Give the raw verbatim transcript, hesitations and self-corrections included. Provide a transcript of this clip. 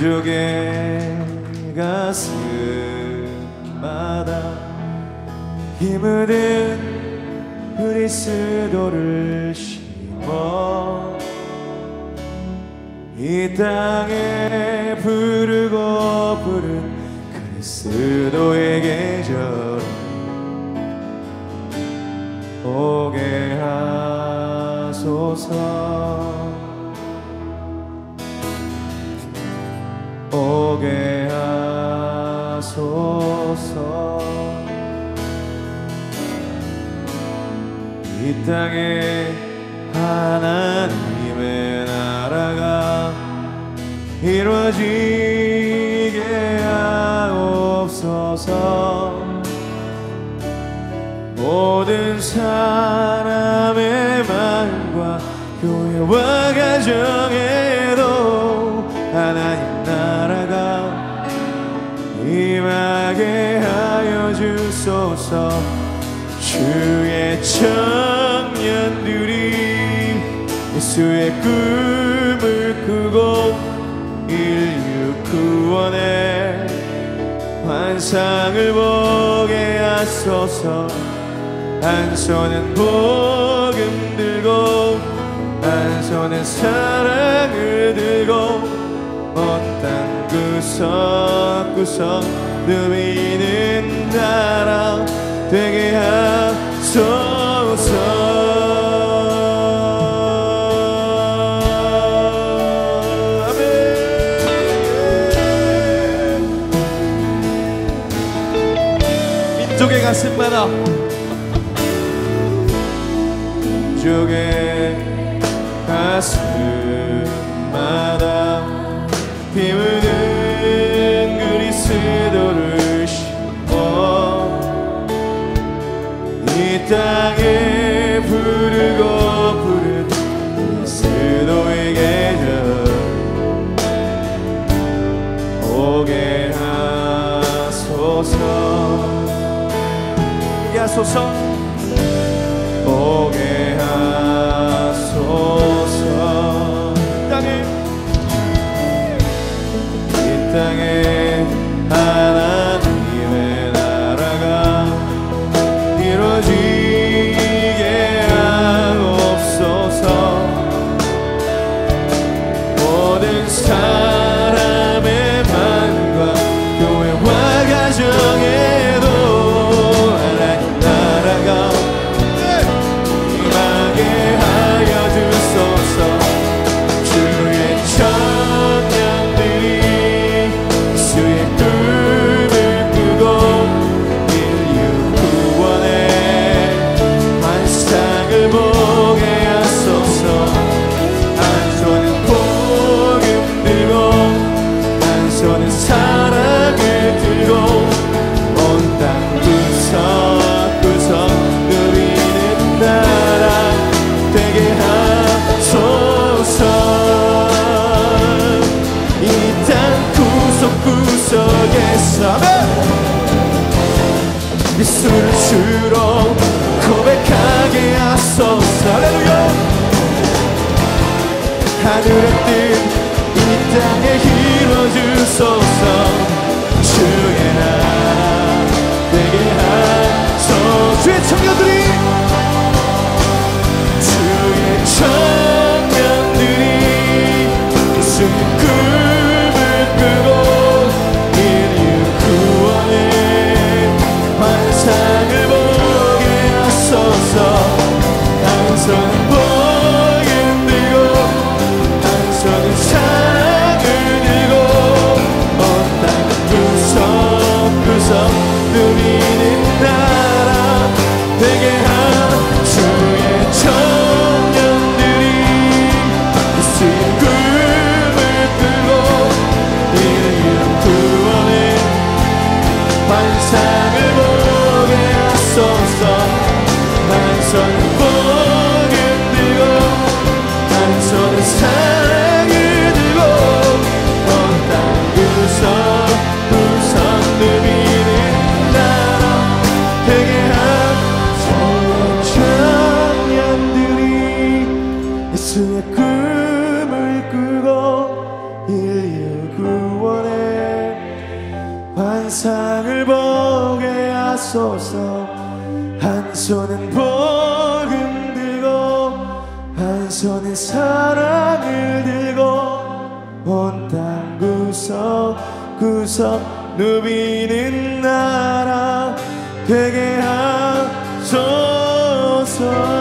민족의 가슴마다 힘을 든 그리스도를 심어 이 땅에 부르고 부른 그리스도의 계절 오게 하소서 오게 하소서 이 땅에 하나님의 나라가 이루어지게 하옵소서 모든 사람의 마음과 교회와 가정에도 하나님 나라가 임하게 하여 주소서 주의 청년들이 예수의 꿈을 꾸고 인류 구원의 환상을 보게 하소서 한 손은 복음 들고 한 손은 사랑을 들고 온 땅 구석구석 누비는 나라 되게 하소서 민족의 가슴마다 민족의 가슴마다 힘을 든 그리스도를 심어 이 땅에 부르고 부른 그리스도의 계절 오게 하소서 오게 하소서 오게 하소서 땅에 이 땅에 하나님의 나라가 이루어지게 하옵소서 모든 사람의 마음과 교회와 가정에도 하나님 나라가 임하게 하여 주소서 주의 청년들이 예수의 꿈을 꾸고 인류 구원의 환상을 보게 하소서 한 손은 복음 들고 한 손은 사랑을 들고 온 땅 구석구석 누리는 나라 되게 하소서 이 땅 구석구석에서 예수를 주로 고백하게 하소서 할렐루야 하늘의 뜻 이 땅에 이루어주소서 주의 나라 되게 하소서 주의 청년들이 주의 청년들이 예수의 꿈을 꾸고 인류 구원의 환상을 보게 하소서 한 손은 복음 들고 한 손은 사랑을 들고 온 땅 구석구석 누리는 나라 되게 한 주의 청년들이 예수의 꿈을 세상을 보게 하소서. 한 손은 복음 들고 한 손은 사랑을 들고 온 땅 구석구석 누비는 나라 되게 하소서.